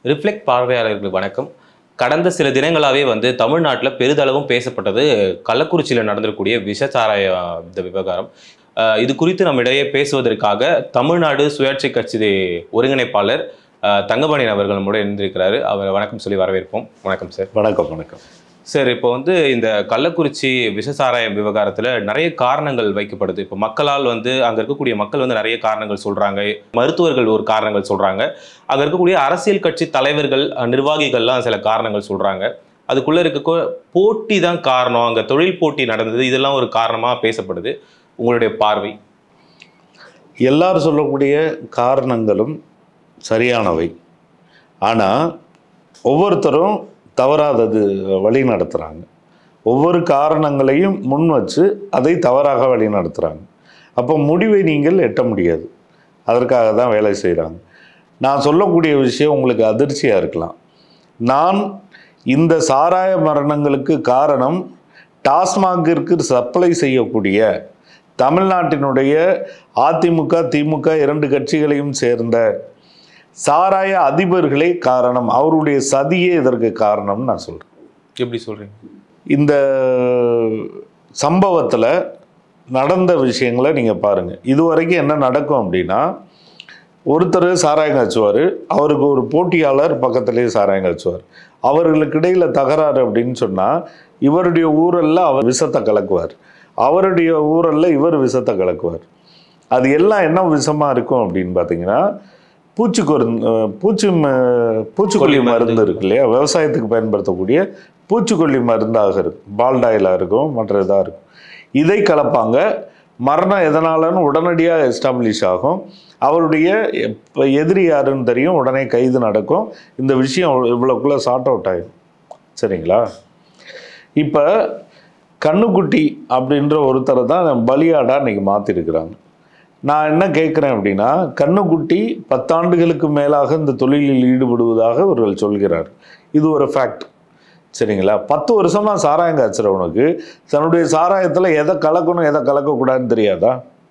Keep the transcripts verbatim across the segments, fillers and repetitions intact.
Reflect பார்வையாளர்களுக்கு வணக்கம். கடந்த சில தினங்களாகவே வந்து தமிழ்நாட்டில் பெரிதளவும் பேசப்பட்டது கள்ளக்குறிச்சியில் நடந்திருக்கக்கூடிய விஷச்சாராய இந்த விவகாரம். இது குறித்து நம்ம இடையே பேசுவதற்காக தமிழ்நாடு சுயாட்சி கட்சி ஒருங்கிணைப்பாளர் தங்கமணி அவர்கள் நம்முடைய இருந்திருக்கிறாரு. அவர் வணக்கம் சொல்லி வரவேற்போம். வணக்கம் சார். வணக்கம். வணக்கம் சார். இப்போ வந்து இந்த கள்ளக்குறிச்சி விஷசாராய விவகாரத்தில் நிறைய காரணங்கள் வைக்கப்படுது. இப்போ மக்களால் வந்து அங்கே இருக்கக்கூடிய மக்கள் வந்து நிறைய காரணங்கள் சொல்கிறாங்க, மருத்துவர்கள் ஒரு காரணங்கள் சொல்கிறாங்க, அங்கே இருக்கக்கூடிய அரசியல் கட்சி தலைவர்கள் நிர்வாகிகள்லாம் சில காரணங்கள் சொல்கிறாங்க. அதுக்குள்ளே இருக்க போட்டி தான் காரணம், அங்கே தொழில் போட்டி நடந்தது, இதெல்லாம் ஒரு காரணமாக பேசப்படுது. உங்களுடைய பார்வை? எல்லாரும் சொல்லக்கூடிய காரணங்களும் சரியானவை, ஆனால் ஒவ்வொருத்தரும் தவறாதது வழி நடத்துகிறாங்க. ஒவ்வொரு காரணங்களையும் முன் வச்சு அதை தவறாக வழி நடத்துகிறாங்க. அப்போ முடிவை நீங்கள் எட்ட முடியாது. அதற்காக தான் வேலை செய்கிறாங்க. நான் சொல்லக்கூடிய விஷயம் உங்களுக்கு அதிர்ச்சியாக இருக்கலாம். நான் இந்த சாராய மரணங்களுக்கு காரணம் டாஸ்மாகிற்கு சப்ளை செய்யக்கூடிய தமிழ்நாட்டினுடைய அதிமுக திமுக இரண்டு கட்சிகளையும் சேர்ந்த சாராய அதிபர்களே காரணம், அவருடைய சதியே இதற்கு காரணம்னு நான் சொல்கிறேன். எப்படி சொல்கிறீங்க? இந்த சம்பவத்தில் நடந்த விஷயங்களை நீங்கள் பாருங்கள். இதுவரைக்கும் என்ன நடக்கும் அப்படின்னா, ஒருத்தர் சாராயம் காய்ச்சுவார், அவருக்கு ஒரு போட்டியாளர் பக்கத்துலேயே சாராயம் காய்ச்சுவார். அவர்களுக்கு இடையில் தகராறு அப்படின்னு சொன்னால் இவருடைய ஊரில் அவர் விஷத்தை கலக்குவார், அவருடைய ஊரில் இவர் விஷத்தை கலக்குவார். அது எல்லாம் என்ன விஷமாக இருக்கும் அப்படின்னு பார்த்தீங்கன்னா, பூச்சிக்கொரு பூச்சி பூச்சிக்கொல்லி மருந்து இருக்கு இல்லையா, விவசாயத்துக்கு பயன்படுத்தக்கூடிய பூச்சிக்கொல்லி மருந்தாக இருக்கும், பால்டாயிலாக இருக்கும், மற்ற இதாக இருக்கும். இதை கலப்பாங்க. மரணம் எதனாலன்னு உடனடியாக எஸ்டாப்ளிஷ் ஆகும். அவருடைய எதிரி யாருன்னு தெரியும், உடனே கைது நடக்கும். இந்த விஷயம் இவ்வளோக்குள்ளே சார்ட் அவுட் ஆகிடும். சரிங்களா? இப்போ கண்ணுக்குட்டி அப்படின்ற ஒருத்தரை தான் பலியாடாக இன்றைக்கி மாற்றிருக்கிறாங்க. நான் என்ன கேட்குறேன் அப்படின்னா, கண்ணுக்குட்டி பத்தாண்டுகளுக்கு மேலாக இந்த தொழிலில் ஈடுபடுவதாக அவர்கள் சொல்கிறார். இது ஒரு ஃபேக்ட். சரிங்களா? பத்து வருஷமாக சாராயம் காய்ச்சுறவனுக்கு தன்னுடைய சாராயத்தில் எதை கலக்கணும் எதை கலக்கக்கூடாதுன்னு தெரியாதா?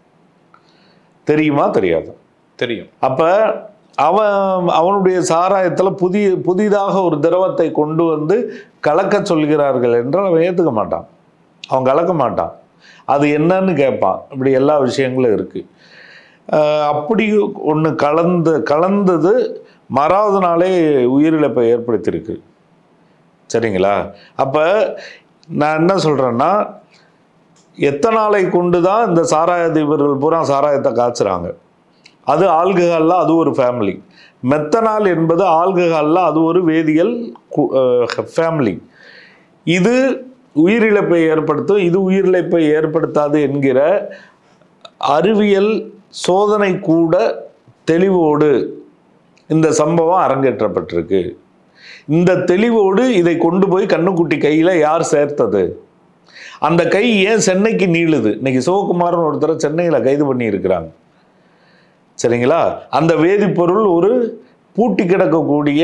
தெரியுமா? தெரியாதா? தெரியும். அப்போ அவன் அவனுடைய சாராயத்தில் புதிய புதிதாக ஒரு திரவத்தை கொண்டு வந்து கலக்க சொல்கிறார்கள் என்றால் அவன் ஏற்றுக்க மாட்டான், அவன் கலக்க மாட்டான். அது என்னன்னு கேட்பான். இப்படி எல்லா விஷயங்களும் இருக்குது. அப்படி ஒன்று கலந்து கலந்தது மறாவது நாளே உயிரிழப்பை ஏற்படுத்தியிருக்கு. சரிங்களா? அப்போ நான் என்ன சொல்கிறேன்னா, எத்தனாலை கொண்டு தான் இந்த சாராய அதிபர்கள் பூரா சாராயத்தை காய்ச்சுறாங்க. அது ஆல்கஹாலில் அது ஒரு ஃபேமிலி. மெத்தனால் என்பது ஆல்கஹாலில் அது ஒரு வேதியியல் ஃபேமிலி. இது உயிரிழப்பை ஏற்படுத்தும், இது உயிரிழப்பை ஏற்படுத்தாது என்கிற அறிவியல் சோதனை கூட தெளிவோடு இந்த சம்பவம் அரங்கேற்றப்பட்டிருக்கு. இந்த தெளிவோடு இதை கொண்டு போய் கண்ணுக்குட்டி கையில் யார் சேர்த்தது? அந்த கை ஏன் சென்னைக்கு நீளுது? இன்னைக்கு சிவகுமார்னு ஒருத்தரை சென்னையில் கைது பண்ணி இருக்கிறாங்க. சரிங்களா? அந்த வேதிப்பொருள் ஒரு பூட்டி கிடக்கக்கூடிய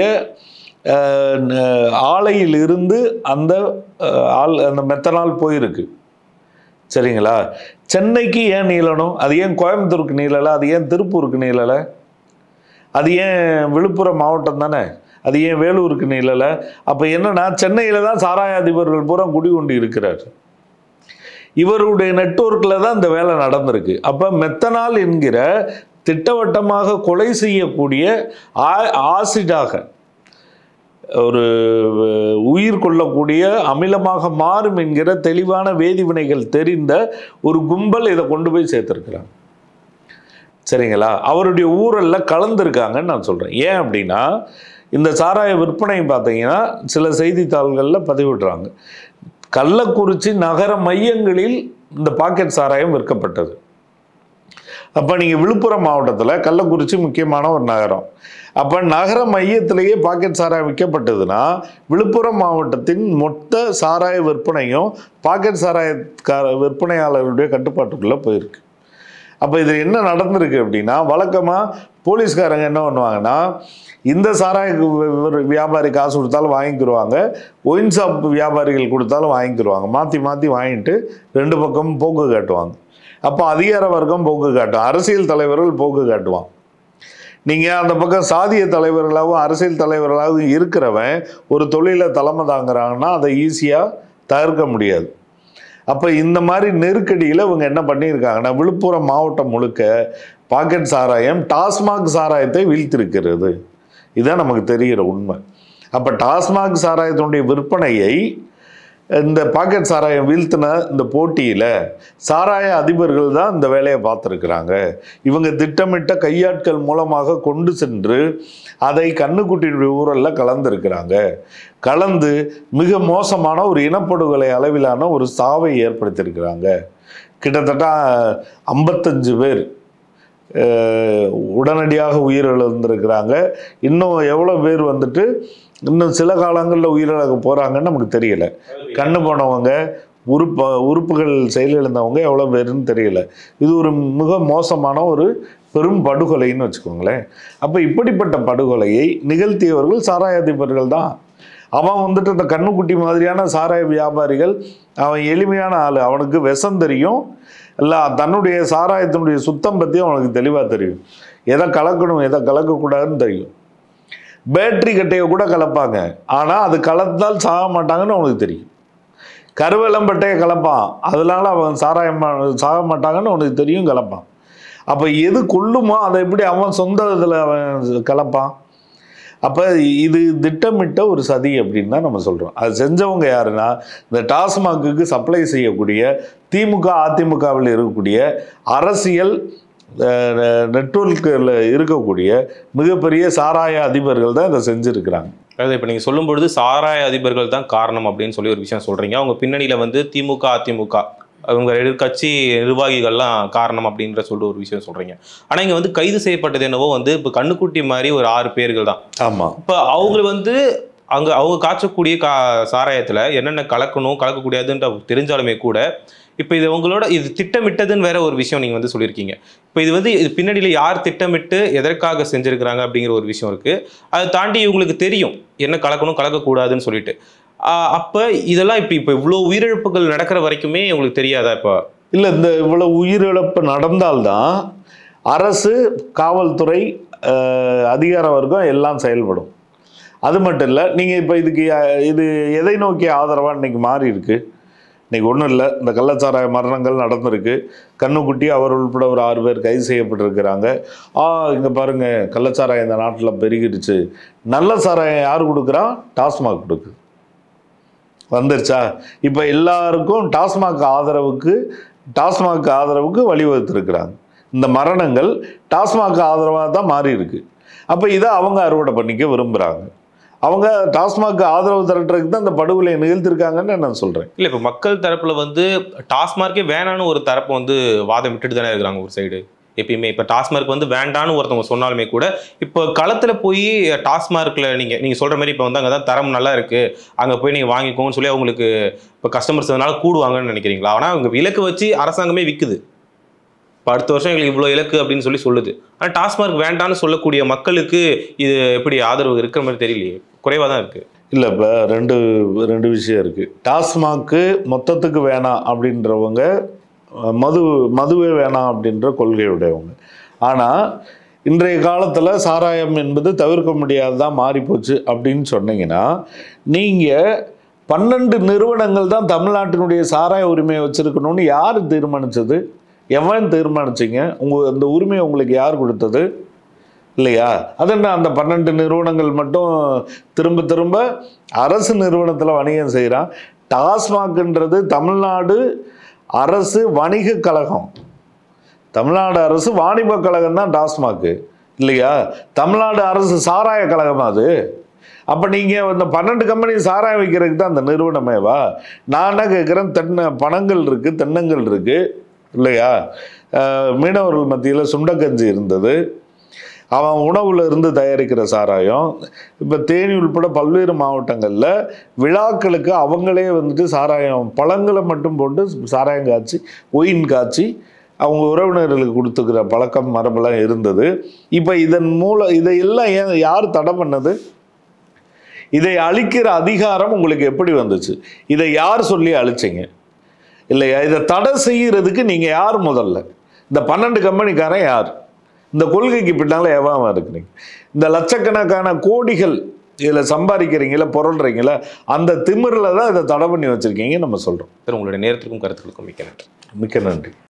ஆலையில் இருந்து அந்த ஆள் அந்த மெத்தனால் போயிருக்கு. சரிங்களா? சென்னைக்கு ஏன் நீளணும்? அது ஏன் கோயம்புத்தூருக்கு நீளலை? அது ஏன் திருப்பூருக்கு நீளலை? அது ஏன் விழுப்புரம் மாவட்டம் தானே, அது ஏன் வேலூருக்கு நீளலை? அப்போ என்னன்னா, சென்னையில் தான் சாராய அதிபர்கள் பூரா குடிகொண்டு இருக்கிறார். இவருடைய நெட்வொர்க்கில் தான் இந்த வேலை நடந்திருக்கு. அப்போ மெத்தனால் என்கிற திட்டவட்டமாக கொலை செய்யக்கூடிய ஆசிடாக ஒரு உயிர் கொள்ளக்கூடிய அமிலமாக மாறும் என்கிற தெளிவான வேதிவினைகள் தெரிந்த ஒரு கும்பல் இதை கொண்டு போய் சேர்த்துருக்கிறாங்க. சரிங்களா? அவருடைய ஊரில் கலந்துருக்காங்கன்னு நான் சொல்கிறேன். ஏன் அப்படின்னா, இந்த சாராய விற்பனை பார்த்தீங்கன்னா சில செய்தித்தாள்களில் பதிவிடுறாங்க, கள்ளக்குறிச்சி நகர மையங்களில் இந்த பாக்கெட் சாராயம் விற்கப்பட்டது. அப்போ நீங்கள் விழுப்புரம் மாவட்டத்தில் கள்ளக்குறிச்சி முக்கியமான ஒரு நகரம். அப்போ நகர மையத்திலேயே பாக்கெட் சாராயம் விற்கப்பட்டதுன்னா விழுப்புரம் மாவட்டத்தின் மொத்த சாராய விற்பனையும் பாக்கெட் சாராயக்கார விற்பனையாளர்களுடைய கட்டுப்பாட்டுக்குள்ளே போயிருக்கு. அப்போ இது என்ன நடந்திருக்கு அப்படின்னா, வழக்கமாக போலீஸ்காரங்க என்ன பண்ணுவாங்கன்னா, இந்த சாராய வியாபாரி காசு கொடுத்தாலும் வாங்கிக்கிடுவாங்க, ஒயின் ஷாப் வியாபாரிகள் கொடுத்தாலும் வாங்கிக்கிடுவாங்க, மாற்றி மாற்றி வாங்கிட்டு ரெண்டு பக்கமும் போக்கு காட்டுவாங்க. அப்போ அதிகார வர்க்கம் போக்கு காட்டும், அரசியல் தலைவர்கள் போக்கு காட்டுவான். நீங்கள் அந்த பக்கம் சாதிய தலைவர்களாகவும் அரசியல் தலைவர்களாகவும் இருக்கிறவன் ஒரு தொழிலை தலைமை தாங்குறாங்கன்னா அதை ஈஸியாக தவிர்க்க முடியாது. அப்போ இந்த மாதிரி நெருக்கடியில் இவங்க என்ன பண்ணியிருக்காங்கன்னா, விழுப்புரம் மாவட்டம் முழுக்க பாக்கெட் சாராயம் டாஸ்மாக் சாராயத்தை வீழ்த்திருக்கிறது. இதுதான் நமக்கு தெரிகிற உண்மை. அப்போ டாஸ்மாக் சாராயத்தினுடைய விற்பனையை இந்த பாக்கெட் சாராயம் வீழ்த்தின இந்த போட்டியில் சாராய அதிபர்கள் தான் இந்த வேலையை பார்த்துருக்குறாங்க. இவங்க திட்டமிட்ட கையாட்கள் மூலமாக கொண்டு சென்று அதை கண்ணுக்குட்டியினுடைய ஊரலில் கலந்துருக்கிறாங்க. கலந்து மிக மோசமான ஒரு இனப்படுகொலை அளவிலான ஒரு சாவை ஏற்படுத்தியிருக்கிறாங்க. கிட்டத்தட்ட ஐம்பத்தஞ்சு பேர் உடனடியாக உயிரிழந்திருக்கிறாங்க. இன்னும் எவ்வளோ பேர் வந்துட்டு இன்னும் சில காலங்களில் உயிரிழக்க போகிறாங்கன்னு நமக்கு தெரியல. கண்ணு போனவங்க, உறுப்பு உறுப்புகள் செயலிழந்தவங்க எவ்வளோ பேருன்னு தெரியல. இது ஒரு மிக மோசமான ஒரு பெரும் படுகொலைன்னு வச்சுக்கோங்களேன். அப்போ இப்படிப்பட்ட படுகொலையை நிகழ்த்தியவர்கள் சாராய அதிபர்கள் தான். அவன் வந்துட்டு இந்த கண்ணுக்குட்டி மாதிரியான சாராய வியாபாரிகள், அவன் எளிமையான ஆள், அவனுக்கு விஷம் தெரியும், இல்லை தன்னுடைய சாராயத்தினுடைய சுத்தம் பற்றி அவனுக்கு தெளிவாக தெரியும். எதை கலக்கணும் எதை கலக்கக்கூடாதுன்னு தெரியும். பேட்டரி கட்டையை கூட கலப்பாங்க, ஆனால் அது கலந்தால் சாக மாட்டாங்கன்னு அவனுக்கு தெரியும். கருவேலம்பட்டையை கலப்பான், அதனால அவன் சாராயம் சாக மாட்டாங்கன்னு அவனுக்கு தெரியும், கலப்பான். அப்போ எது கொள்ளுமோ அதை எப்படி அவன் சொந்த இதில் அவன் கலப்பான். அப்போ இது திட்டமிட்ட ஒரு சதி அப்படின்னு தான் நம்ம சொல்கிறோம். அது செஞ்சவங்க யாருன்னா, இந்த டாஸ்மாகுக்கு சப்ளை செய்யக்கூடிய திமுக அதிமுகவில் இருக்கக்கூடிய அரசியல் நெட்வொர்க்கில் இருக்கக்கூடிய மிகப்பெரிய சாராய அதிபர்கள் தான் இதை செஞ்சுருக்கிறாங்க. அதாவது இப்போ நீங்கள் சொல்லும்பொழுது சாராய அதிபர்கள் தான் காரணம் அப்படின்னு சொல்லி ஒரு விஷயம் சொல்கிறீங்க. அவங்க பின்னணியில் வந்து திமுக அதிமுக அவங்க எதிர்கட்சி நிர்வாகிகள்லாம் காரணம் அப்படின்ற சொல்லி ஒரு விஷயம் சொல்கிறீங்க. ஆனால் இங்கே வந்து கைது செய்யப்பட்டது என்னவோ வந்து இப்போ கண்ணுக்குட்டி மாதிரி ஒரு ஆறு பேர்கள் தான். ஆமாம். இப்போ அவங்க வந்து அங்கே அவங்க காய்ச்சக்கூடிய கா சாராயத்தில் என்னென்ன கலக்கணும் கலக்கக்கூடாதுன்ற தெரிஞ்சாலுமே கூட இப்போ இது உங்களோட இது திட்டமிட்டதுன்னு வேற ஒரு விஷயம் நீங்கள் வந்து சொல்லியிருக்கீங்க. இப்போ இது வந்து இது பின்னணியில் யார் திட்டமிட்டு எதற்காக செஞ்சுருக்கிறாங்க அப்படிங்கிற ஒரு விஷயம் இருக்குது. அதை தாண்டி இவங்களுக்கு தெரியும் என்ன கலக்கணும் கலக்கக்கூடாதுன்னு சொல்லிட்டு. அப்போ இதெல்லாம் இப்போ இப்போ இவ்வளோ உயிரிழப்புகள் நடக்கிற வரைக்குமே உங்களுக்கு தெரியாதா? இப்போ இல்லை, இந்த இவ்வளோ உயிரிழப்பு நடந்தால்தான் அரசு, காவல்துறை, அதிகார வர்க்கம் எல்லாம் செயல்படும். அது மட்டும் இல்லை, நீங்கள் இப்போ இதுக்கு இது எதை நோக்கிய ஆதரவாக இன்றைக்கி மாறி இருக்கு. இன்றைக்கி ஒன்றும் இல்லை, இந்த கள்ளச்சாராய மரணங்கள் நடந்திருக்கு. கண்ணுக்குட்டி அவர் உள்பட ஒரு ஆறு பேர் கைது செய்யப்பட்டிருக்கிறாங்க. ஆ இங்கே பாருங்கள், கள்ளச்சாராயம் இந்த நாட்டில் பெருகிடுச்சு. நல்ல சாராயம் யார் கொடுக்குறா? டாஸ்மாக் கொடுக்குது. வந்துருச்சா? இப்போ எல்லாருக்கும் டாஸ்மாக் ஆதரவுக்கு டாஸ்மாக் ஆதரவுக்கு வழிவகுத்துருக்குறாங்க. இந்த மரணங்கள் டாஸ்மாக் ஆதரவாக தான் மாறி இருக்கு. அப்போ இதை அவங்க அறுவடை பண்ணிக்க விரும்புகிறாங்க. அவங்க டாஸ்மாக் ஆதரவு திரட்டுறதுக்கு தான் இந்த படுகொலையை நிகழ்த்திருக்காங்கன்னு நான் சொல்கிறேன். இல்லை, இப்போ மக்கள் தரப்பில் வந்து டாஸ்மார்க்கே வேணான்னு ஒரு தரப்பு வந்து வாதம் விட்டுட்டு தானே இருக்கிறாங்க ஒரு சைடு எப்பயுமே. இப்போ டாஸ்மார்க் வந்து வேண்டான்னு ஒருத்தவங்க சொன்னாலுமே கூட இப்போ களத்தில் போய் டாஸ்மார்க்கில் நீங்கள் நீங்கள் சொல்கிற மாதிரி இப்போ வந்து அங்கே தான் தரம் நல்லா இருக்குது, அங்கே போய் நீங்கள் வாங்கிக்கோங்கன்னு சொல்லி அவங்களுக்கு இப்போ கஸ்டமர்ஸ் அதனால கூடுவாங்கன்னு நினைக்கிறீங்களா? ஆனால் அவங்க இலக்கு வச்சு அரசாங்கமே விற்குது. இப்போ அடுத்த வருஷம் எங்களுக்கு இவ்வளோ இலக்கு அப்படின்னு சொல்லி சொல்லுது. ஆனால் டாஸ்மார்க் வேண்டான்னு சொல்லக்கூடிய மக்களுக்கு இது எப்படி ஆதரவு இருக்கிற மாதிரி தெரியலையே, குறைவாக தான் இருக்குது. இல்லை, இப்போ ரெண்டு ரெண்டு விஷயம் இருக்குது. டாஸ்மாக்கு மொத்தத்துக்கு வேணாம் அப்படின்றவங்க, மது மதுவே வேணாம் அப்படின்ற கொள்கையுடையவங்க. ஆனால் இன்றைய காலத்தில் சாராயம் என்பது தவிர்க்க முடியாததான் மாறிப்போச்சு அப்படின்னு சொன்னீங்கன்னா, நீங்கள் பன்னெண்டு நிறுவனங்கள் தான் தமிழ்நாட்டினுடைய சாராய உரிமையை வச்சுருக்கணும்னு யார் தீர்மானித்தது? எவன் தீர்மானிச்சிங்க? உங்கள் அந்த உரிமையை உங்களுக்கு யார் கொடுத்தது? இல்லையா? அது என்ன, அந்த பன்னெண்டு நிறுவனங்கள் மட்டும் திரும்ப திரும்ப அரசு நிறுவனத்தில் வணிகம் செய்கிறான். டாஸ்மாக்ன்றது தமிழ்நாடு அரசு வணிக கழகம், தமிழ்நாடு அரசு வாணிப கழகம் தான் டாஸ்மாக்கு, இல்லையா? தமிழ்நாடு அரசு சாராய கழகம் அது. அப்போ நீங்கள் இந்த பன்னெண்டு கம்பெனி சாராயம் வைக்கிறதுக்கு தான் அந்த நிறுவனமேவா? நான் என்ன கேட்குறேன், தென்னை பணங்கள் இருக்குது, தென்னங்கள் இருக்குது, இல்லையா? மீனவர்கள் மத்தியில் சுண்டக்கஞ்சி இருந்தது, அவன் உணவுல இருந்து தயாரிக்கிற சாராயம். இப்போ தேனி உள்பட பல்வேறு மாவட்டங்களில் விழாக்களுக்கு அவங்களே வந்துட்டு சாராயம் பழங்களை மட்டும் போட்டு சாராயம் காய்ச்சி ஒயின் காய்ச்சி அவங்க உறவினர்களுக்கு கொடுத்துக்கிற பழக்கம் மரபெல்லாம் இருந்தது. இப்போ இதன் மூலம் இதையெல்லாம் ஏன் யார் தடை பண்ணது? இதை அழிக்கிற அதிகாரம் உங்களுக்கு எப்படி வந்துச்சு? இதை யார் சொல்லி அழிச்சிங்க? இல்லையா? இதை தடை செய்கிறதுக்கு நீங்கள் யார்? முதல்ல இந்த பன்னெண்டு கம்பெனிக்காரன் யார்? இந்த கொள்கைக்கு பின்னால எவாம இருக்கிறீங்க. இந்த லட்சக்கணக்கான கோடிகள் இதில் சம்பாதிக்கிறீங்களா, பொருள்றீங்களா, அந்த திமிரில் தான் இதை தடை பண்ணி வச்சுருக்கீங்க நம்ம சொல்கிறோம். சார், உங்களுடைய நேரத்திற்கும் கருத்துக்களுக்கும் மிக்க நன்றி. மிக்க நன்றி.